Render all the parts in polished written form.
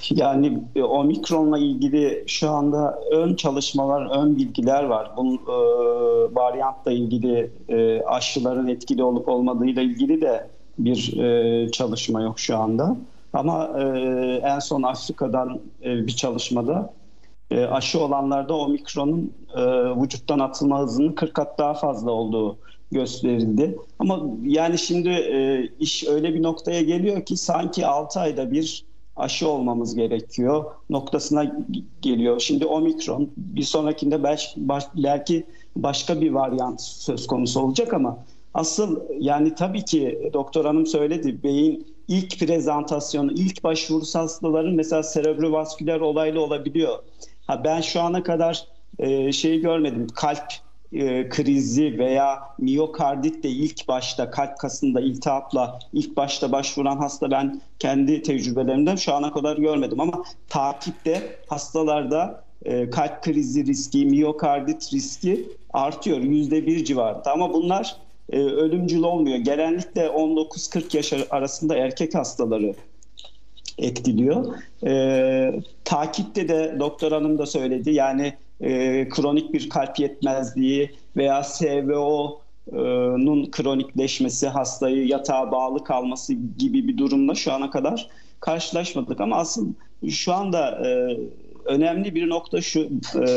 Yani omikronla ilgili şu anda ön çalışmalar, ön bilgiler var. Bu varyantla ilgili aşıların etkili olup olmadığıyla ilgili de bir çalışma yok şu anda. Ama en son Afrika'dan bir çalışmada aşı olanlarda omikronun vücuttan atılma hızının 40 kat daha fazla olduğu gösterildi. Ama yani şimdi iş öyle bir noktaya geliyor ki sanki 6 ayda bir aşı olmamız gerekiyor noktasına geliyor. Şimdi omikron, bir sonrakinde belki başka bir varyant söz konusu olacak ama asıl yani tabii ki doktor hanım söyledi, beyin ilk prezentasyonu, ilk başvurusu hastaların mesela serebrovasküler olaylı olabiliyor. Ben şu ana kadar şeyi görmedim. Kalp krizi veya miyokardit de ilk başta kalp kasında iltihapla ilk başta başvuran hasta ben kendi tecrübelerimden şu ana kadar görmedim. Ama takipte hastalarda kalp krizi riski, miyokardit riski artıyor %1 civarında. Ama bunlar ölümcül olmuyor. Genellikle 19-40 yaş arasında erkek hastaları etkiliyor. Takipte de doktor hanım da söyledi. Yani kronik bir kalp yetmezliği veya SVO'nun kronikleşmesi, hastayı yatağa bağlı kalması gibi bir durumla şu ana kadar karşılaşmadık. Ama asıl şu anda önemli bir nokta şu.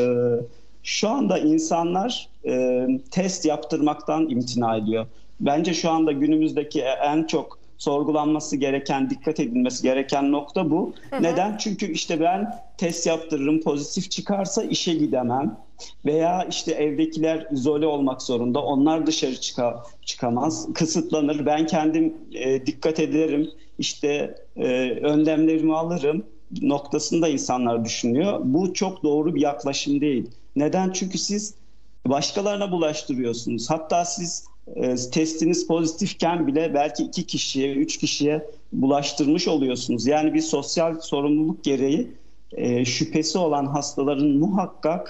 Şu anda insanlar test yaptırmaktan imtina ediyor. Bence şu anda günümüzdeki en çok sorgulanması gereken, dikkat edilmesi gereken nokta bu. Hı hı. Neden? Çünkü işte ben test yaptırırım, pozitif çıkarsa işe gidemem. Veya işte evdekiler izole olmak zorunda. Onlar dışarı çıkamaz, kısıtlanır. Ben kendim dikkat ederim, işte önlemlerimi alırım noktasında insanlar düşünüyor. Bu çok doğru bir yaklaşım değil. Neden? Çünkü siz başkalarına bulaştırıyorsunuz. Hatta siz testiniz pozitifken bile belki 2 kişiye, 3 kişiye bulaştırmış oluyorsunuz. Yani bir sosyal sorumluluk gereği şüphesi olan hastaların muhakkak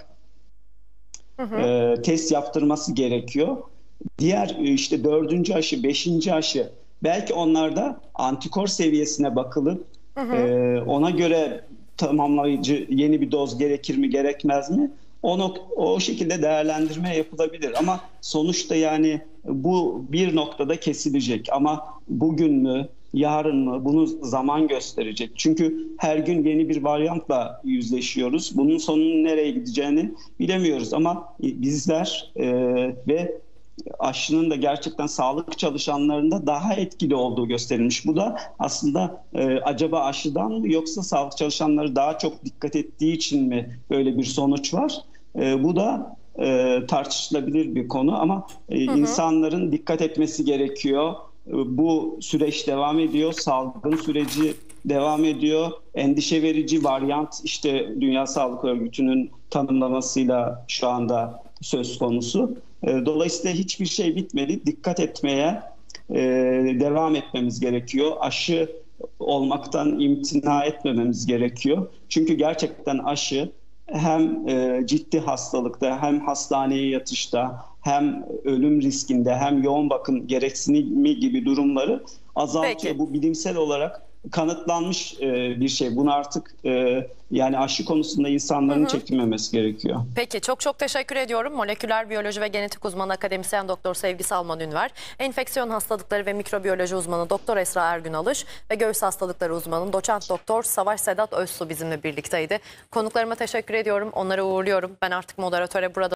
test yaptırması gerekiyor. Diğer işte 4. aşı, 5. aşı belki onlarda antikor seviyesine bakılıp ona göre tamamlayıcı yeni bir doz gerekir mi, gerekmez mi? O şekilde değerlendirme yapılabilir ama sonuçta yani bu bir noktada kesilecek ama bugün mü, yarın mı bunu zaman gösterecek. Çünkü her gün yeni bir varyantla yüzleşiyoruz. Bunun sonunun nereye gideceğini bilemiyoruz ama bizler ve aşının da gerçekten sağlık çalışanlarında daha etkili olduğu gösterilmiş. Bu da aslında acaba aşıdan mı yoksa sağlık çalışanları daha çok dikkat ettiği için mi böyle bir sonuç var? Bu da tartışılabilir bir konu ama insanların dikkat etmesi gerekiyor. Bu süreç devam ediyor, salgın süreci devam ediyor. Endişe verici varyant işte Dünya Sağlık Örgütü'nün tanımlamasıyla şu anda söz konusu. Dolayısıyla hiçbir şey bitmedi. Dikkat etmeye devam etmemiz gerekiyor. Aşı olmaktan imtina etmememiz gerekiyor. Çünkü gerçekten aşı hem ciddi hastalıkta hem hastaneye yatışta hem ölüm riskinde hem yoğun bakım gereksinimi gibi durumları azaltıyor. Peki. Bu bilimsel olarak kanıtlanmış bir şey. Bunu artık yani aşı konusunda insanların çekinmemesi gerekiyor. Peki, çok teşekkür ediyorum. Moleküler biyoloji ve genetik uzmanı akademisyen Doktor Sevgi Salman Ünver, enfeksiyon hastalıkları ve mikrobiyoloji uzmanı Doktor Esra Ergün Alış ve göğüs hastalıkları uzmanı Doçent Doktor Savaş Sedat Özsu bizimle birlikteydi. Konuklarıma teşekkür ediyorum. Onları uğurluyorum. Ben artık moderatöre burada